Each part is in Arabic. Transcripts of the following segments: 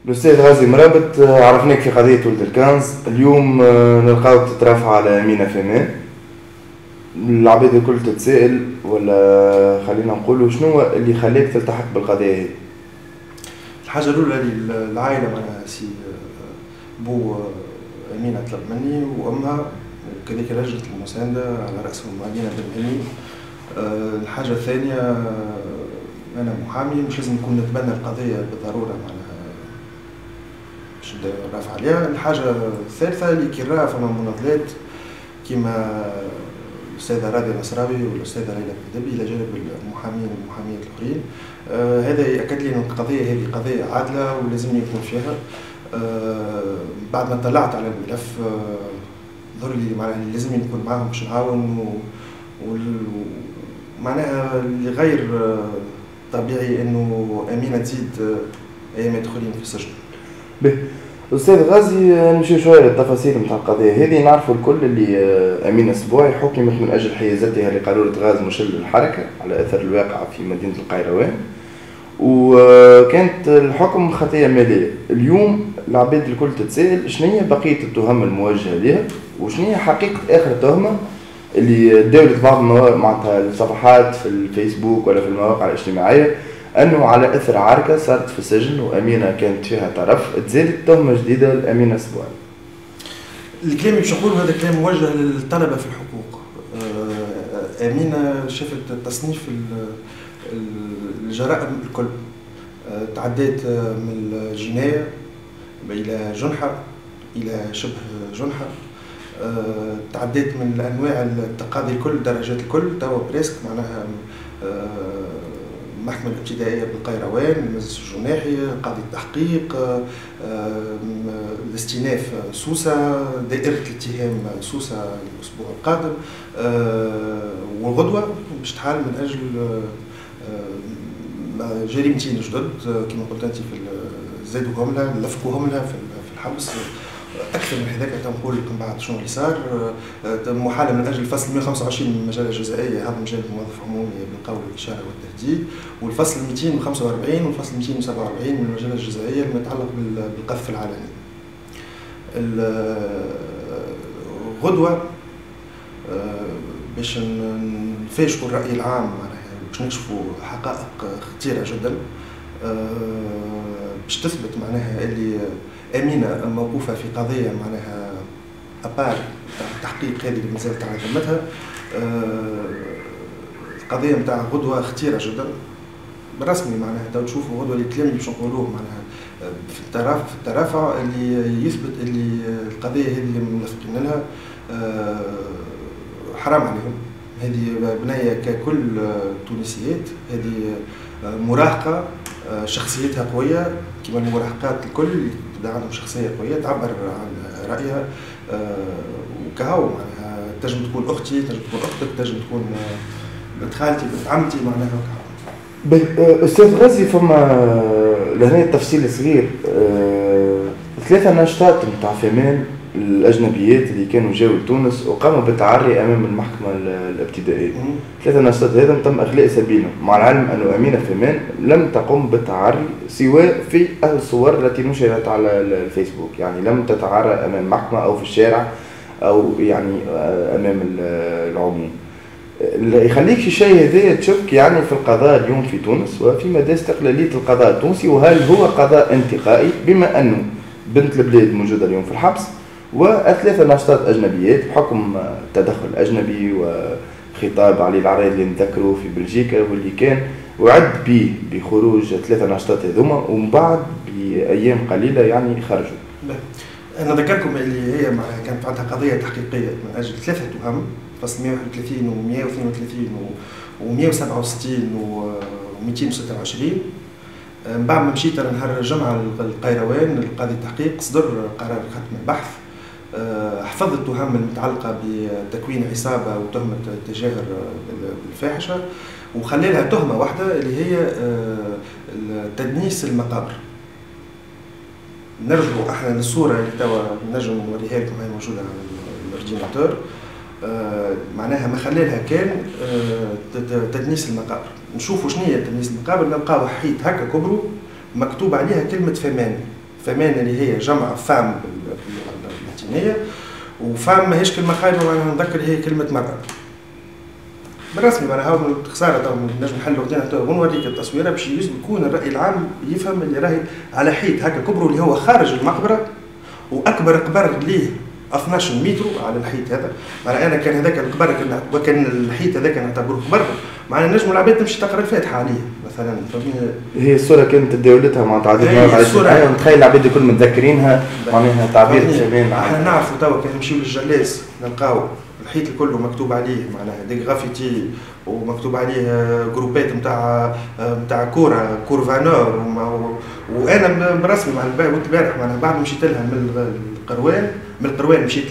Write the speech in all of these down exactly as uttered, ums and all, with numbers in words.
الأستاذ غازي مرابط، عرفناك في قضية ولد الكنز. اليوم نلقاوك تترافع على أمينة فيمان. العباد الكل تتسائل، ولا خلينا نقولوا شنو اللي خليك تلتحق بالقضية هذه؟ الحاجة الأولى اللي العائلة معناها سي بو أمينة طلب مني وأمها وكذلك لجنة المساندة على رأسهم أمينة بن هاني. الحاجة الثانية أنا محامي، مش لازم نكون نتبنى القضية بالضرورة معناها باش نبدا نرافع عليها. الحاجة الثالثة اللي كي نرى فما مناضلات كيما الأستاذة راديا نصراوي والأستاذة ليلى بن دبي إلى جانب المحامين والمحاميات الآخرين، آه هذا يأكد لي أن القضية هذه قضية عادلة ولازم يكون فيها. آه بعد ما اطلعت على الملف آه ظهر لي معناها لازم نكون معاهم باش نعاون، ومعناها اللي غير آه طبيعي أنه أمينة تزيد آه أيامات آخرين في السجن. به أستاذ غازي، نمشي شوية للتفاصيل متاع القضية هذه. نعرفوا الكل اللي أمينة سبوعي حكمت من أجل حيازتها لقارورة غاز مشل الحركة على أثر الواقعة في مدينة القيروان، وكانت الحكم خطية مالية. اليوم العباد الكل تتساءل شنو هي بقية التهم الموجهة لها، وشنو هي حقيقة آخر تهمة اللي داولت بعض معناتها الصفحات في الفيسبوك ولا في المواقع الاجتماعية أنه على أثر عركة صارت في السجن وأمينة كانت فيها طرف، تزادت تهمة جديدة لأمينة سبوعي. الكلام اللي باش نقوله هذا كلام موجه للطلبة في الحقوق. أمينة شافت تصنيف الجرائم الكل، تعديت من الجناية إلى جنحة إلى شبه جنحة، تعديت من أنواع التقاضي الكل درجات الكل. توا بريسك معناها المحكمة الابتدائية بالقيروان، المجلس الجناحي، قاضي التحقيق، الاستئناف سوسة، دائرة الاتهام سوسة الأسبوع القادم، والغدوة باش تحال من أجل جريمتين جدد كما قلت أنت، في زادوهم لها لفقوهم لها في الحبس أكثر من هذاك. تنقول لكم بعد شنو اللي صار. محالة من أجل الفصل مئة وخمسة وعشرين من المجال الجزائية، هذا مجال الموظف عمومي بالقول والإشارة والتهديد، والفصل مئتين وخمسة وأربعين والفصل مئتين وسبعة وأربعين من المجال الجزائية المتعلق بالقذف العلني. الغدوة باش نفاشوا الرأي العام معناها، باش نكشفوا حقائق خطيرة جدا باش تثبت معناها اللي أمينة موقوفة في قضية معناها أبار التحقيق هذه اللي مازالت على ذمتها. القضية متاع غدوة خطيرة جدا برسمي معناها. تو تشوفوا غدوة الكلام اللي باش نقولوه معناها في الترافع في الترافع اللي يثبت اللي القضية هذه اللي ملفقين لها حرام عليهم. هذه بنية ككل التونسيات، هذه مراهقة شخصيتها قوية كما المراهقات الكل يبدا عندهم شخصية قوية تعبر عن رأيها. وكهو معناها تنجم تكون أختي، تنجم تكون أختك، تنجم تكون بنت خالتي، بنت عمتي معناها. أستاذ غازي، فما لهنا التفصيل صغير. ثلاثة ناشطات متاع فيمان الأجنبيات اللي كانوا جاوا لتونس وقاموا بالتعري أمام المحكمة الابتدائية. ثلاثة ناشطات هذا تم إخلاء سبيلهم، مع العلم أن أمينة فيمان لم تقم بالتعري سواء في الصور التي نشرت على الفيسبوك، يعني لم تتعرى أمام محكمة أو في الشارع أو يعني أمام العموم. اللي يخليك شيء هذا تشك يعني في القضاء اليوم في تونس وفي مدى استقلالية القضاء التونسي، وهل هو قضاء انتقائي بما أنه بنت البلاد موجودة اليوم في الحبس وثلاثة ناشطات أجنبيات بحكم تدخل أجنبي وخطاب علي العرايد اللي نذكره في بلجيكا، واللي كان وعد به بخروج ثلاثة ناشطات هذوما ومن بعد بأيام قليلة يعني خرجوا. أنا ذكركم اللي هي كانت عندها قضية تحقيقية من أجل ثلاثة تهم، فصل مئة وواحد وثلاثين و مئة واثنين وثلاثين و مئة وسبعة وستين و مئتين وستة وعشرين. من بعد ما مشيت أنا نهار الجمعة القيروان القاضي التحقيق صدر قرار ختم البحث، حفظ التهم المتعلقة بتكوين عصابة وتهمة التجاهر بالفاحشة، وخلي لها تهمة واحدة اللي هي تدنيس المقابر. نرجعوا احنا للصورة اللي توا نجم نوريها لكم، هي موجودة على الاورديناتور. معناها ما خلي لها كان تدنيس المقابر. نشوفوا شنو هي تدنيس المقابر، نلقاو حيط هكا كبرو مكتوب عليها كلمة فيمان فمان اللي هي جمع فام باللغه اللاتينيه، وفام ماهيش كلمه خايبه معناها نذكر هي كلمه مرأة بالرسمي معناها خساره تو نجم نحلوا وقتنا تو ونوريك التصويره باش يكون الراي العام يفهم اللي راهي على حيط هكا كبروا اللي هو خارج المقبره، واكبر قبر ليه اثناش متر على الحيط هذا. معناها انا كان هذاك القبر وكان الحيط هذاك نعتبروه قبر، معناها نجم العباد تمشي تقرا الفاتحه عليه مثلا. هي الصوره كانت تداولتها مع تعديل الصوره نتخيل العباد الكل متذكرينها معناها تعبير زمان. احنا نعرفوا توا كان نمشيو للجلاس نلقاو الحيط كله مكتوب عليه معناها دي غرافيتي ومكتوب عليه جروبات نتاع نتاع كوره كورفانور، وانا برسمي مع البارح معناها بعد مشيت لها من القروان من القروان مشيت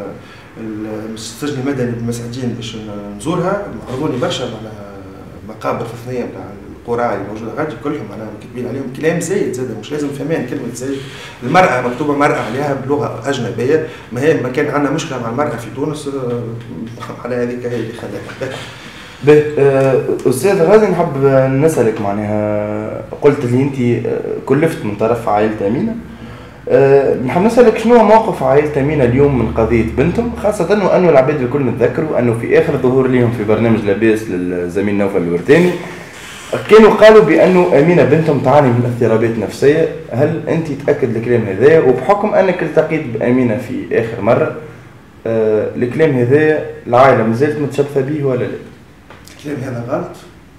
للسجن المدني بمسعدين باش نزورها، عرضوني برشا معناها مقابر فثنيه نتاع القراء اللي موجوده غادي كلهم معناها كاتبين عليهم كلام زايد زاد مش لازم فهمان كلمه زايد. المراه مكتوبه مراه عليها بلغه اجنبيه، ما هي ما كان عندنا مشكله مع المراه في تونس على هذيك هي اللي خلاها. به استاذ غازي نحب نسالك معناها قلت لي انت كلفت من طرف عائله امينه، نحب نسالك شنو موقف عائله امينه اليوم من قضيه بنتهم، خاصه وانه العباد الكل نتذكروا انه في اخر ظهور لهم في برنامج لاباس للزميل نوفل الورداني كانوا قالوا بانه امينه بنتهم تعاني من اضطرابات نفسيه. هل انت تاكد الكلام هذا؟ وبحكم انك التقيت بامينه في اخر مره آه الكلام هذا العائله مازالت متشبثه به ولا لا؟ الكلام هذا غلط،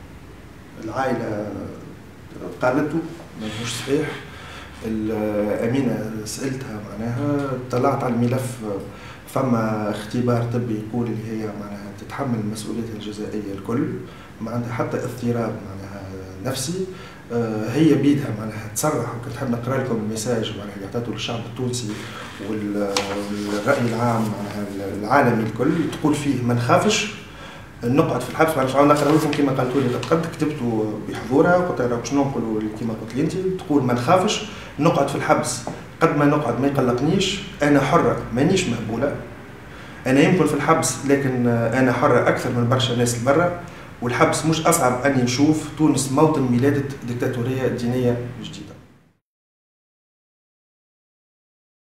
العائله قالته ماهوش صحيح. امينه سالتها معناها طلعت على الملف، فما اختبار طبي يقول اللي هي معناها تتحمل المسؤوليه الجزائيه الكل، ما عندها حتى اضطراب معناها نفسي. هي بيدها معناها تصرح، وكنت حاب نقرا لكم الميساج معناها اللي عطاته للشعب التونسي والراي العام معناها العالمي الكل، تقول فيه ما نخافش نقعد في الحبس. معليش عاود نقرا لكم كما قالتوا لي قد كتبتوا بحضورها وقلت لها باش ننقلوا كما قلت لي انت، تقول ما نخافش نقعد في الحبس قد ما نقعد ما يقلقنيش، انا حره مانيش مهبوله، انا يمكن في الحبس لكن انا حره اكثر من برشا ناس برا، والحبس مش اصعب اني نشوف تونس موطن ميلاد ديكتاتوريه دينيه جديده.